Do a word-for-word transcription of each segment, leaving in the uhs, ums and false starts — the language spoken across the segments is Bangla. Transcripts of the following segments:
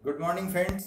Good morning friends.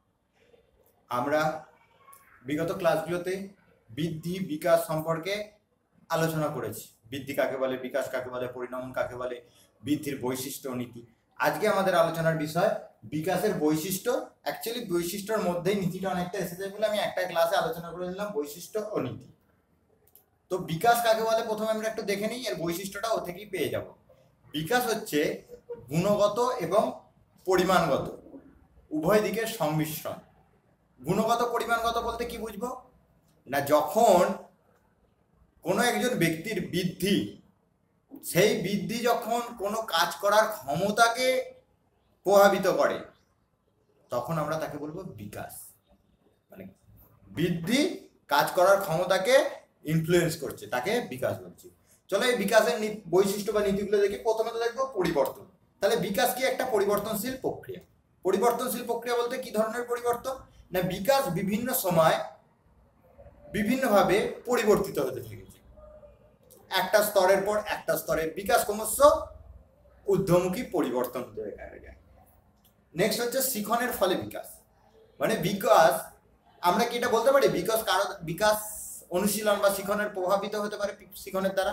আমরা বিগত ক্লাসগুলোতে বৃদ্ধি বিকাশ সম্পর্কে আলোচনা করেছি। বৃদ্ধি কাকে বলে, বিকাশ কাকে বলে, পরিণামন কাকে বলে, বৃদ্ধির বৈশিষ্ট্য ও নীতি। আজকে আমাদের আলোচনার বিষয় বিকাশের বৈশিষ্ট্য। অ্যাকচুয়ালি বৈশিষ্ট্যর মধ্যেই নীতিটা অনেকটা এসে যায় বলে আমি একটা ক্লাসে আলোচনা করে দিলাম বৈশিষ্ট্য ও নীতি। তো বিকাশ কাকে বলে প্রথমে আমরা একটু দেখে নিই, এর বৈশিষ্ট্যটা ও থেকেই পেয়ে যাব। বিকাশ হচ্ছে গুণগত এবং পরিমাণগত উভয় দিকের সংমিশ্রণ। গুণগত পরিমাণগত বলতে কি বুঝবো না, যখন কোনো একজন ব্যক্তির বৃদ্ধি, সেই বৃদ্ধি যখন কোনো কাজ করার ক্ষমতাকে প্রভাবিত করে তখন আমরা তাকে বলবো বিকাশ। মানে বৃদ্ধি কাজ করার ক্ষমতাকে ইনফ্লুয়েন্স করছে, তাকে বিকাশ বলছি। চলো এই বিকাশের বৈশিষ্ট্য বা নীতিগুলো দেখি। প্রথমে তো দেখবো পরিবর্তন। তাহলে বিকাশ কি একটা পরিবর্তনশীল প্রক্রিয়া। পরিবর্তনশীল প্রক্রিয়া বলতে কি ধরনের পরিবর্তন না, বিকাশ বিভিন্ন সময় বিভিন্নভাবে পরিবর্তিত হতে থেকেছে। একটা স্তরের পর একটা স্তরে বিকাশ ক্রমশ ঊর্ধ্বমুখী পরিবর্তন হতে থাকে। নেক্সট হচ্ছে শিখনের ফলে বিকাশ। মানে বিকাশ আমরা কি এটা বলতে পারি বিকাশ কারো বিকাশ অনুশীলন বা শিখনের প্রভাবিত হতে পারে শিখনের দ্বারা?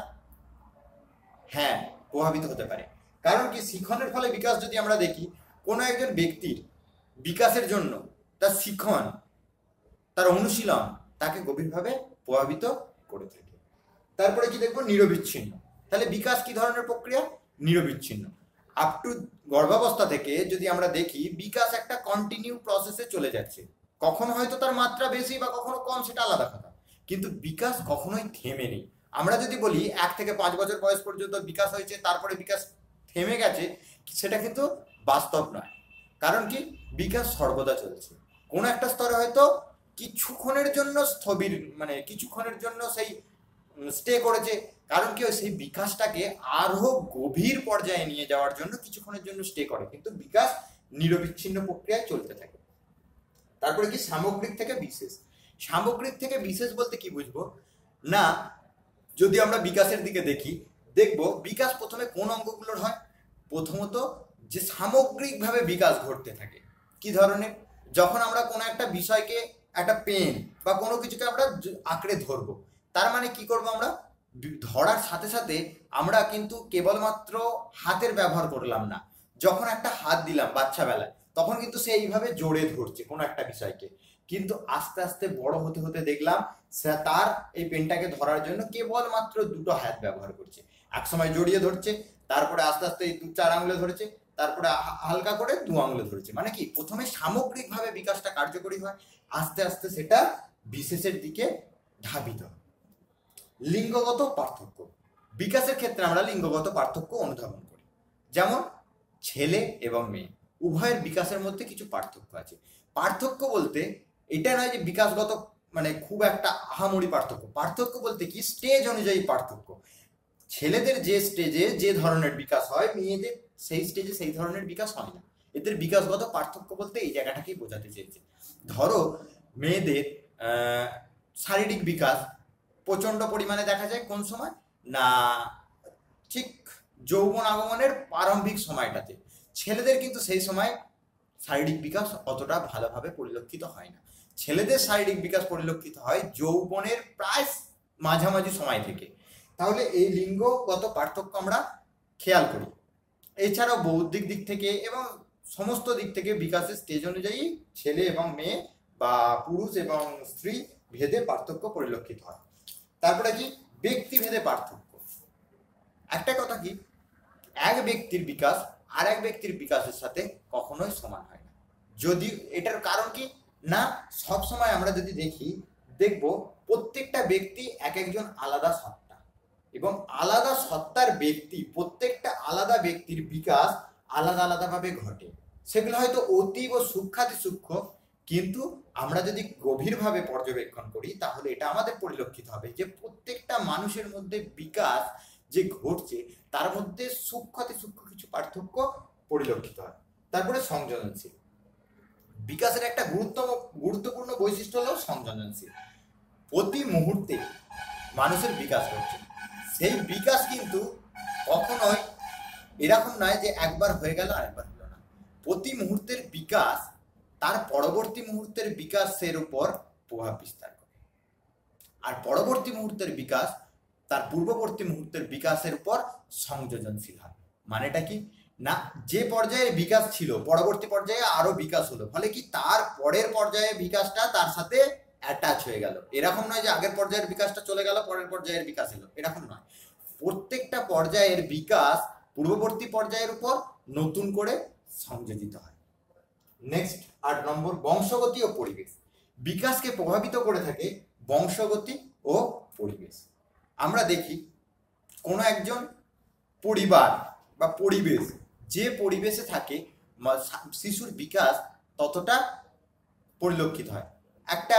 হ্যাঁ, প্রভাবিত হতে পারে। কারণ কি, শিখনের ফলে বিকাশ যদি আমরা দেখি, কোনো একজন ব্যক্তির বিকাশের জন্য তার শিখন, তার অনুশীলন তাকে গভীরভাবে প্রভাবিত করে থাকে। তারপরে কি দেখবো, নিরবিচ্ছিন্ন। তাহলে বিকাশ কি ধরনের প্রক্রিয়া? নিরবিচ্ছিন্ন। আপ টু গর্ভাবস্থা থেকে যদি আমরা দেখি, বিকাশ একটা কন্টিনিউ প্রসেসে চলে যাচ্ছে। কখনো হয়তো তার মাত্রা বেশি বা কখনো কম, সেটা আলাদা কথা, কিন্তু বিকাশ কখনোই থেমে নেই। আমরা যদি বলি এক থেকে পাঁচ বছর বয়স পর্যন্ত বিকাশ হয়েছে, তারপরে বিকাশ থেমে গেছে, সেটা কিন্তু বাস্তব নয়। কারণ কি, বিকাশ সর্বদা চলছে। কোনো একটা স্তরে হয়তো কিছুক্ষণের জন্য স্থবির, মানে কিছুক্ষণের জন্য সেই স্টে করেছে। কারণ কি, সেই বিকাশটাকে আরো গভীর পর্যায়ে নিয়ে যাওয়ার জন্য কিছুক্ষণের জন্য স্টে করে, কিন্তু বিকাশ নিরবিচ্ছিন্ন প্রক্রিয়ায় চলতে থাকে। তারপরে কি, সামগ্রিক থেকে বিশেষ। সামগ্রিক থেকে বিশেষ বলতে কি বুঝবো না, যদি আমরা বিকাশের দিকে দেখি, দেখবো বিকাশ প্রথমে কোন অঙ্গগুলোর হয়। প্রথমত যে সামগ্রিকভাবে বিকাশ ঘটতে থাকে। কি ধরনের? যখন আমরা কোনো একটা বিষয়কে, একটা পেন বা কোনো কিছুকে আমরা আঁকড়ে ধরবো, তার মানে কি করবো, আমরা ধরার সাথে সাথে আমরা কিন্তু কেবলমাত্র হাতের ব্যবহার করলাম না। যখন একটা হাত দিলাম বাচ্চা বেলায়, তখন কিন্তু সে এইভাবে জোরে ধরছে কোনো একটা বিষয়কে, কিন্তু আস্তে আস্তে বড় হতে হতে দেখলাম সে তার এই পেনটাকে ধরার জন্য কেবলমাত্র দুটো হাত ব্যবহার করছে। এক সময় জড়িয়ে ধরছে, তারপরে আস্তে আস্তে এই দু চার আঙুলে ধরেছে, তারপরে হালকা করে দু আঙুলে ধরেছে। মানে কি, প্রথমে সামগ্রিকভাবে বিকাশটা কার্যকরী হয়, আস্তে আস্তে সেটা বিশেষের দিকে ধাবিত হয়। লিঙ্গগত পার্থক্য। বিকাশের ক্ষেত্রে আমরা লিঙ্গগত পার্থক্য অনুধাবন করি। যেমন ছেলে এবং মেয়ে উভয়ের বিকাশের মধ্যে কিছু পার্থক্য আছে। পার্থক্য বলতে এটা নয় যে বিকাশগত মানে খুব একটা আহামরি পার্থক্য। পার্থক্য বলতে কি, স্টেজ অনুযায়ী পার্থক্য। ছেলেদের যে স্টেজে যে ধরনের বিকাশ হয়, মেয়েদের সেই স্টেজে সেই ধরনের বিকাশ হয় না। এদের বিকাশগত পার্থক্য বলতে এই জায়গাটাকেই বোঝাতে চেয়েছে। ধরো মেয়েদের আহ শারীরিক বিকাশ প্রচন্ড পরিমাণে দেখা যায় কোন সময় না, ঠিক যৌবন আগমনের প্রারম্ভিক সময়টাতে। ছেলেদের কিন্তু সেই সময় শারীরিক বিকাশ অতটা ভালোভাবে পরিলক্ষিত হয় না। ছেলেদের শারীরিক বিকাশ পরিলক্ষিত হয় যৌবনের প্রায় মাঝামাঝি সময় থেকে। তাহলে এই লিঙ্গগত পার্থক্য আমরা খেয়াল করি। এছাড়াও বৌদ্ধিক দিক থেকে এবং সমস্ত দিক থেকে বিকাশের স্টেজ অনুযায়ী ছেলে এবং মেয়ে বা পুরুষ এবং স্ত্রী ভেদে পার্থক্য পরিলক্ষিত হয়। তারপরে কি, ব্যক্তি ভেদে পার্থক্য। একটা কথা কি, এক ব্যক্তির বিকাশ আর এক ব্যক্তির বিকাশের সাথে কখনোই সমান হয় না। যদি এটার কারণ কি না, সব সময় আমরা যদি দেখি, দেখব প্রত্যেকটা ব্যক্তি এক একজন আলাদা সত্তা, এবং আলাদা সত্তার ব্যক্তি, প্রত্যেকটা আলাদা ব্যক্তির বিকাশ আলাদা আলাদাভাবে ঘটে। সেগুলো হয়তো অতীব সূক্ষ্মাতি সূক্ষ্ম, কিন্তু আমরা যদি গভীরভাবে পর্যবেক্ষণ করি তাহলে এটা আমাদের পরিলক্ষিত হবে যে প্রত্যেকটা মানুষের মধ্যে বিকাশ যে ঘটছে তার মধ্যে সূক্ষ্মাতি সূক্ষ্ম কিছু পার্থক্য পরিলক্ষিত হয়। তারপরে সংযোজনশীল। বিকাশের একটা গুরুত্ব গুরুত্বপূর্ণ বৈশিষ্ট্য হলো সংযোজনশীল। প্রতি মুহূর্তে মানুষের বিকাশ ঘটছে, সেই বিকাশ কিন্তু কখনোই এরকম নয় যে একবার হয়ে গেল আরেকবার হলো না। প্রতি মুহূর্তের বিকাশ তার পরবর্তী মুহূর্তের বিকাশের উপর প্রভাব বিস্তার করে, আর পরবর্তী মুহূর্তের বিকাশ তার পূর্ববর্তী মুহূর্তের বিকাশের উপর সংযোজনশীল হয়। মানেটা কি না, যে পর্যায়ে বিকাশ ছিল পরবর্তী পর্যায়ে আরো বিকাশ হলো, ফলে কি তার পরের পর্যায়ে বিকাশটা তার সাথে অ্যাটাচ হয়ে গেল। এরকম নয় যে আগের পর্যায়ের বিকাশটা চলে গেল পরের পর্যায়ের বিকাশ এলো, এরকম নয়। প্রত্যেকটা পর্যায়ের বিকাশ পূর্ববর্তী পর্যায়ের উপর নতুন করে সংযোজিত হয়। নেক্সট আট নম্বর, বংশগতি ও পরিবেশ। বিকাশকে প্রভাবিত করে থাকে বংশগতি ও পরিবেশ। আমরা দেখি কোনো একজন পরিবার বা পরিবেশ, যে পরিবেশে থাকে শিশুর বিকাশ ততটা পরিলক্ষিত হয়। একটা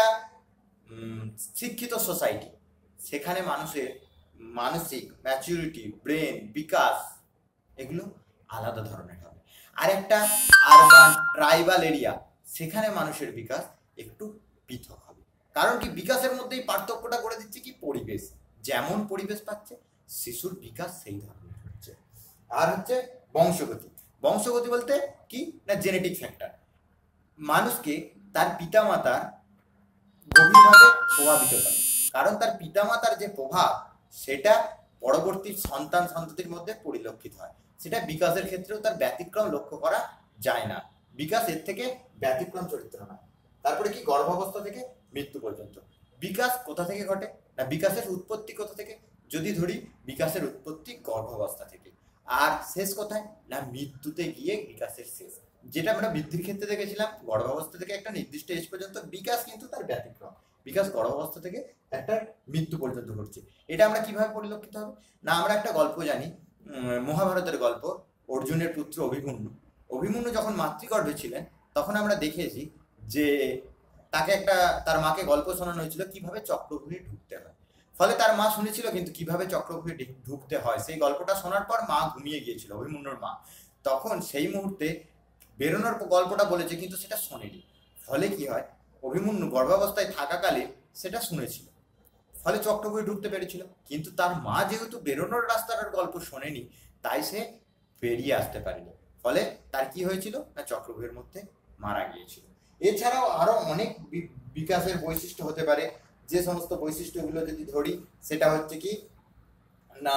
শিক্ষিত সোসাইটি, সেখানে মানুষের মানসিক ম্যাচুরিটি, ব্রেন বিকাশ এগুলো আলাদা ধরনের হবে। আর একটা আরবান ট্রাইবাল এরিয়া, সেখানে মানুষের বিকাশ একটু পৃথক হবে। কারণ কি, বিকাশের মধ্যেই পার্থক্যটা করে দিচ্ছে কি পরিবেশ, যেমন পরিবেশ পাচ্ছে শিশুর বিকাশ সেই ধরনের হচ্ছে। আর হচ্ছে বংশগতি। বংশগতি বলতে কি না, জেনেটিক ফ্যাক্টর। মানুষকে তার পিতামাতার গভীরভাবে প্রভাবিত করে, কারণ তার পিতামাতার যে প্রভাব সেটা পরবর্তী সন্তান সন্ততির মধ্যে পরিলক্ষিত হয়। সেটা বিকাশের ক্ষেত্রেও তার ব্যতিক্রম লক্ষ্য করা যায় না। বিকাশ এর থেকে ব্যতিক্রম চরিত্র নয়। তারপরে কি, গর্ভাবস্থা থেকে মৃত্যু পর্যন্ত বিকাশ কোথা থেকে ঘটে না, বিকাশের উৎপত্তি কোথা থেকে, যদি ধরি বিকাশের উৎপত্তি গর্ভাবস্থা থেকে, আর শেষ কোথায় না, মৃত্যুতে গিয়ে বিকাশের শেষ। যেটা আমরা বৃদ্ধির ক্ষেত্রে দেখেছিলাম, গর্ভাবস্থা থেকে একটা নির্দিষ্ট এজ পর্যন্ত বিকাশ, কিন্তু তার ব্যতিক্রম, বিকাশ গর্ভাবস্থা থেকে একটা মৃত্যু পর্যন্ত ঘটছে। এটা আমরা কিভাবে পরিলক্ষিত হবে না, আমরা একটা গল্প জানি, মহাভারতের গল্প, অর্জুনের পুত্র অভিমন্যু। অভিমন্যু যখন মাতৃগর্ভে ছিলেন তখন আমরা দেখেছি যে তাকে একটা, তার মাকে গল্প শোনানো হয়েছিল কিভাবে চক্রভূমি ঢুকতে হয়। ফলে তার মা শুনেছিল, কিন্তু কিভাবে চক্রভূমি ঢুকতে হয় সেই গল্পটা শোনার পর মা ঘুমিয়ে গিয়েছিল, অভিমন্যুর মা। তখন সেই মুহূর্তে বেরোনোর গল্পটা বলেছে, কিন্তু সেটা শোনেনি। ফলে কি হয়, অভিমন্যু গর্ভাবস্থায় থাকাকালে সেটা শুনেছিল, ফলে চক্রভূমি ঢুকতে পেরেছিল। কিন্তু তার মা যেহেতু বেরোনোর রাস্তাটার গল্প শোনেনি, তাই সে বেরিয়ে আসতে পারেনি। ফলে তার কি হয়েছিল না, চক্রভূমির মধ্যে মারা গিয়েছিল। এছাড়াও আরো অনেক বিকাশের বৈশিষ্ট্য হতে পারে। যে সমস্ত বৈশিষ্ট্যগুলো যদি ধরি, সেটা হচ্ছে কি না,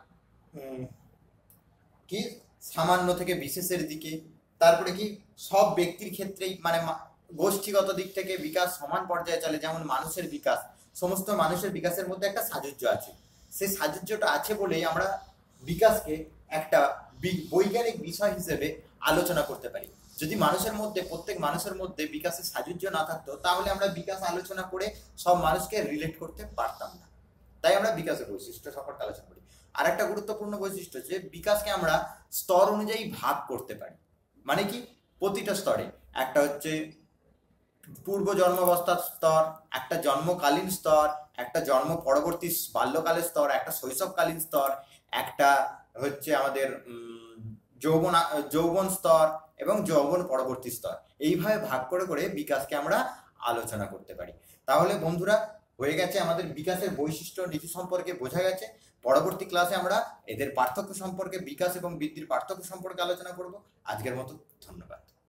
কি সামান্য থেকে বিশেষের দিকে। তারপরে কি, সব ব্যক্তির ক্ষেত্রেই মানে গোষ্ঠীগত দিক থেকে বিকাশ সমান পর্যায়ে চলে। যেমন মানুষের বিকাশ, সমস্ত মানুষের বিকাশের মধ্যে একটা সাযুজ্য আছে। সেই সাযুজ্যটা আছে বলেই আমরা বিকাশকে একটা বৈজ্ঞানিক বিষয় হিসেবে আলোচনা করতে পারি। যদি মানুষের মধ্যে, প্রত্যেক মানুষের মধ্যে বিকাশের সাযুজ্য না থাকতো, তাহলে আমরা বিকাশ আলোচনা করে সব মানুষকে রিলেট করতে পারতাম না। তাই আমরা বিকাশের বৈশিষ্ট্য সম্পর্কে আলোচনা করি। আর একটা গুরুত্বপূর্ণ বৈশিষ্ট্য যে বিকাশকে আমরা স্তর অনুযায়ী ভাগ করতে পারি। মানে কি, প্রতিটা স্তরে, একটা হচ্ছে পূর্ব জন্মাবস্থার স্তর, একটা জন্মকালীন স্তর, একটা জন্ম পরবর্তী বাল্যকালের স্তর, একটা শৈশবকালীন স্তর, একটা হচ্ছে আমাদের যৌবন যৌবন স্তর এবং যৌবন পরবর্তী স্তর। এইভাবে ভাগ করে করে বিকাশকে আমরা আলোচনা করতে পারি। তাহলে বন্ধুরা, হয়ে গেছে আমাদের বিকাশের বৈশিষ্ট্য নীতি সম্পর্কে বোঝা গেছে। পরবর্তী ক্লাসে আমরা এদের পার্থক্য সম্পর্কে, বিকাশ এবং বৃদ্ধির পার্থক্য সম্পর্কে আলোচনা করব। আজকের মতো ধন্যবাদ।